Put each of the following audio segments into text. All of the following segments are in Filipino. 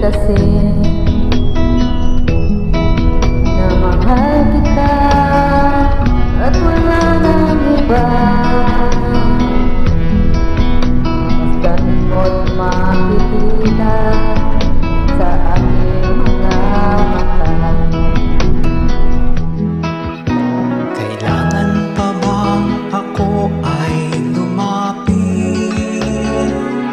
kasi na mahal kita at wala nang iba. Basta't mo't makikita sa aking mga mata. Kailangan pa bang ako ay lumapit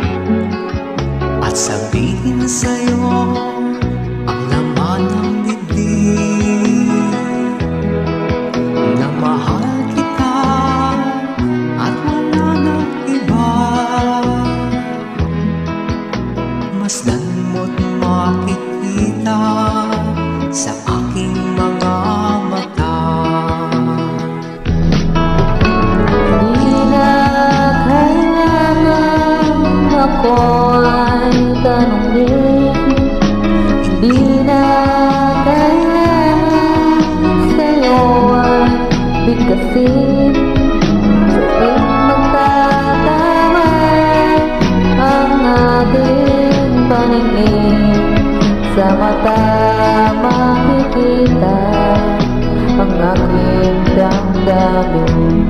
at sabihin sa'yo ang laman ng dibdib, na mahal kita at wala nang iba? Masdan mo't makikita sa aking mga mata. Hindi na kailangan ako ay tanungin, hindi na kailangan sa'yo ay bigkasin. Tuwing magtatamay ang ating paningin, sa mata makikita ang aking damdamin.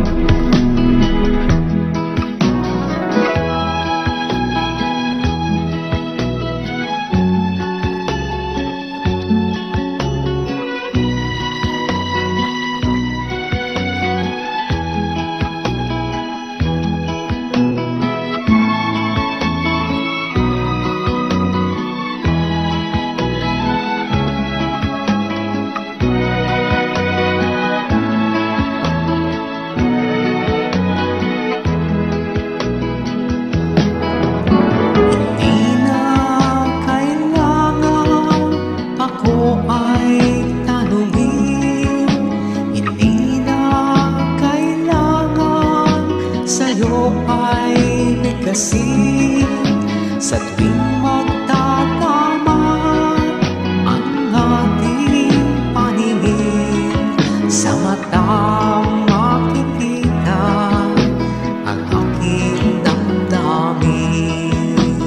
Kasi sa tuwing magtatama ang ating paningin, sa matang makikita ang aking damdamin.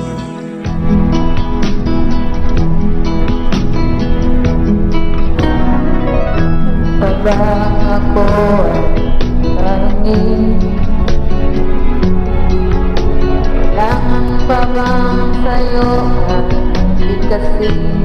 Habang ako ay tanungin, kailangan pa bang sa'yo ay bigkasin?